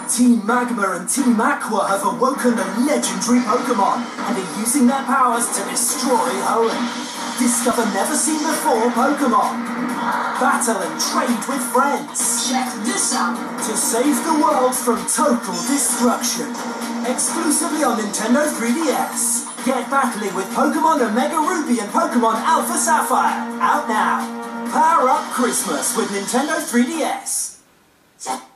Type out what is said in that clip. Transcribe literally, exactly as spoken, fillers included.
Team Magma and Team Aqua have awoken a legendary Pokemon and are using their powers to destroy Hoenn. Discover never-seen-before Pokemon. Battle and trade with friends. Check this out! To save the world from total destruction. Exclusively on Nintendo three D S. Get battling with Pokemon Omega Ruby and Pokemon Alpha Sapphire. Out now. Power up Christmas with Nintendo three D S.